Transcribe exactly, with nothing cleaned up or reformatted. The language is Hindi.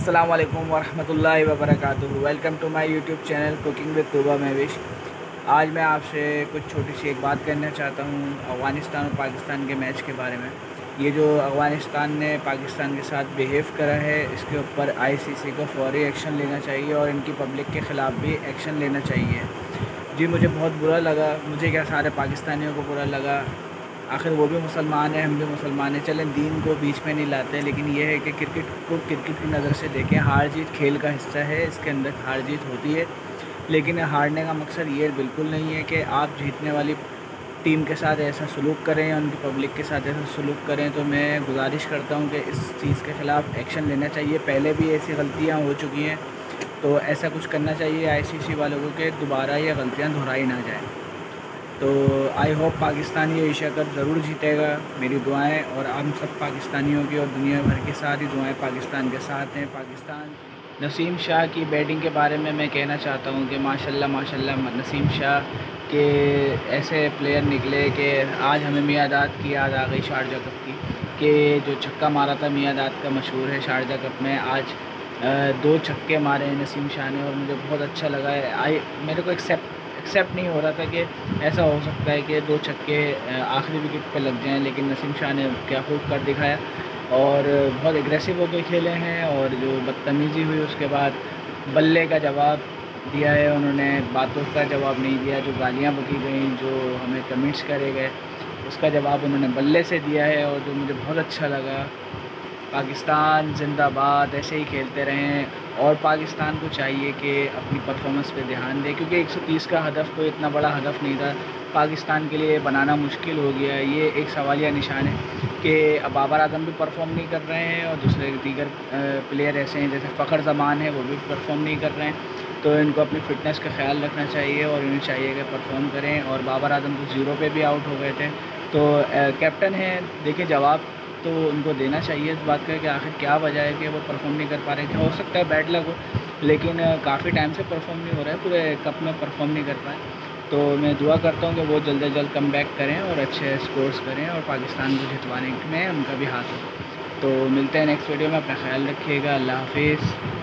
अस्सलाम वालेकुम वरहमतुल्लाहि वबरकातुहू। Welcome to my YouTube channel cooking with Tuba Mahvish. आज मैं आपसे कुछ छोटी सी एक बात करना चाहता हूँ अफ़गानिस्तान और पाकिस्तान के मैच के बारे में। ये जो अफ़गानिस्तान ने पाकिस्तान के साथ बिहेव करा है, इसके ऊपर आईसीसी को फौरी एक्शन लेना चाहिए और इनकी पब्लिक के ख़िलाफ़ भी एक्शन लेना चाहिए। जी मुझे बहुत बुरा लगा, मुझे क्या सारे पाकिस्तानियों को बुरा लगा। आखिर वो भी मुसलमान हैं, हम भी मुसलमान हैं। चलें दीन को बीच में नहीं लाते, लेकिन ये है कि क्रिकेट को क्रिकेट की नज़र से देखें। हार जीत खेल का हिस्सा है, इसके अंदर हार जीत होती है, लेकिन हारने का मकसद ये बिल्कुल नहीं है कि आप जीतने वाली टीम के साथ ऐसा सलूक करें या उनकी पब्लिक के साथ ऐसा सलूक करें। तो मैं गुजारिश करता हूँ कि इस चीज़ के ख़िलाफ़ एक्शन लेना चाहिए। पहले भी ऐसी गलतियाँ हो चुकी हैं, तो ऐसा कुछ करना चाहिए आईसीसी वालों को कि दोबारा ये गलतियाँ दोहराई ना जाएँ। तो आई होप पाकिस्तान ये एशिया कप ज़रूर जीतेगा। मेरी दुआएं और हम सब पाकिस्तानियों की और दुनिया भर के सारी दुआएं पाकिस्तान के साथ हैं। पाकिस्तान नसीम शाह की बैटिंग के बारे में मैं कहना चाहता हूं कि माशाल्लाह माशाल्लाह नसीम शाह के ऐसे प्लेयर निकले कि आज हमें मियादाद की याद आ गई शारजा कप की, कि जो छक्का मारा था मियादाद का मशहूर है शारजा कप में। आज दो छक्के मारे हैं नसीम शाह ने और मुझे बहुत अच्छा लगा है। आई मेरे को एक्सेप्ट एक्सेप्ट नहीं हो रहा था कि ऐसा हो सकता है कि दो छक्के आखिरी विकेट पे लग जाएं, लेकिन नसीम शाह ने क्या खूब कर दिखाया और बहुत एग्रेसिव होकर खेले हैं। और जो बदतमीज़ी हुई उसके बाद बल्ले का जवाब दिया है उन्होंने, बातों का जवाब नहीं दिया। जो गालियाँ बकी गई, जो हमें कमेंट्स करे गए, उसका जवाब उन्होंने बल्ले से दिया है और जो मुझे बहुत अच्छा लगा। पाकिस्तान जिंदाबाद, ऐसे ही खेलते रहें और पाकिस्तान को चाहिए कि अपनी परफॉर्मेंस पे ध्यान दें, क्योंकि एक सौ तीस का हदफ कोई इतना बड़ा हदफ नहीं था। पाकिस्तान के लिए बनाना मुश्किल हो गया है। ये एक सवालिया निशान है कि अब बाबर आजम भी परफॉर्म नहीं कर रहे हैं और दूसरे दीगर प्लेयर ऐसे हैं जैसे फ़खर ज़मान है, वो भी परफॉर्म नहीं कर रहे हैं। तो इनको अपनी फ़िटनेस का ख्याल रखना चाहिए और इन्हें चाहिए कि परफॉर्म करें। और बाबर आजम तो ज़ीरो पे भी आउट हो गए थे, तो कैप्टन हैं, देखिए जवाब तो उनको देना चाहिए इस बात का कि आखिर क्या वजह है कि वो परफॉर्म नहीं कर पा रहे हैं। हो सकता है बैड लक हो, लेकिन काफ़ी टाइम से परफॉर्म नहीं हो रहा है, पूरे कप में परफॉर्म नहीं कर पाए। तो मैं दुआ करता हूँ कि वो जल्द अज जल्द कम बैक करें और अच्छे स्कोर्स करें और पाकिस्तान को जितवाने में उनका भी हाथ हो। तो मिलते हैं नेक्स्ट वीडियो में, अपना ख्याल रखिएगा। अल्लाह हाफिज़।